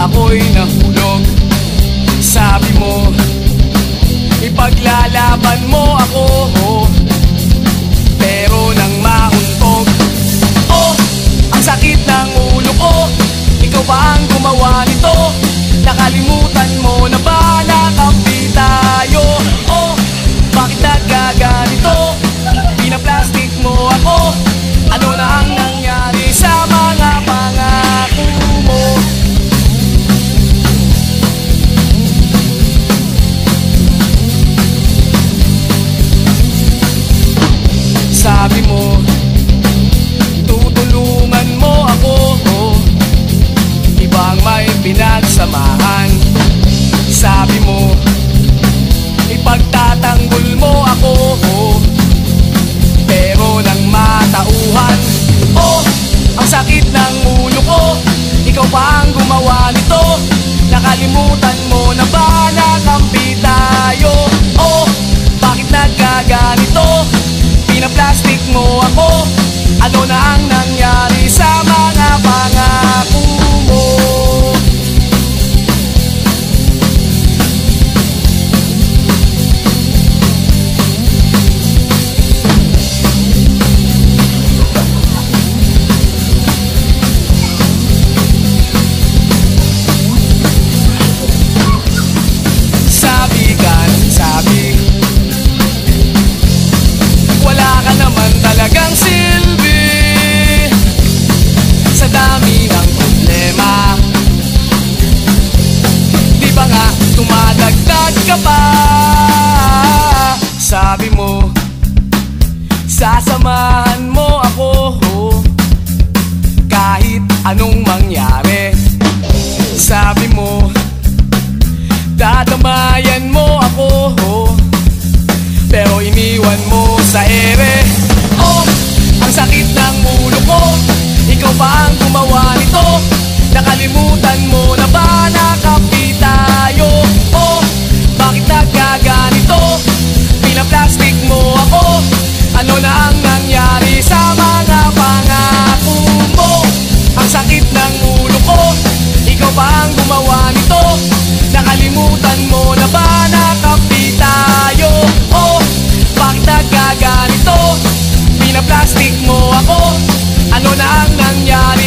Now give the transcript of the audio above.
ako'y nahulog. Sabi mo, ipaglalaban mo ako, pero nang mauntog, oh, ang sakit ng ulo ko. Ikaw ba ang gumawa nito? Nakalimutan mo na ba nakampi tayo? Oh, bakit nagkaganito? Pinaplastic mo ako. Ano na ang nangyari sa mga pangako mo? Sabi mo, tutulungan mo ako, ibang may pinagsamahan. Sabi mo, ipagtatanggol mo ako, pero nang matauhan, oh, ang sakit ng ulo ko. Ikaw pa ang gumawa nito? Nakalimutan mo na ba nakampi tayo? Oh, bakit nagkaganito? Pinaplastic mo ako. Ano na ang nangyari sa mga pangako mo? Sabi ka ng sabi, wala ka naman talagang silbi sa dami ng problema. Di ba nga tumadagdag ka pa? Sabi mo, sasamahan mo ako kahit anong mangyari. Sabi mo, dadamayan mo ako, pero iniwan mo sa ere. Oh, ang sakit ng ulo ko. Ikaw ba ang gumawa nito? Nakalimutan mo na ba nakampi tayo? Oh, bakit nagkaganito? Pinaplastic mo ako. Ano na ang nangyari sa mga pangako mo? Ang sakit ng ulo ko. Ikaw ba ang gumawa nito? Nakalimutan mo na ba nakampi tayo? Oh, bakit nagkaganito? Pinaplastic mo ako. Ano na ang nangyari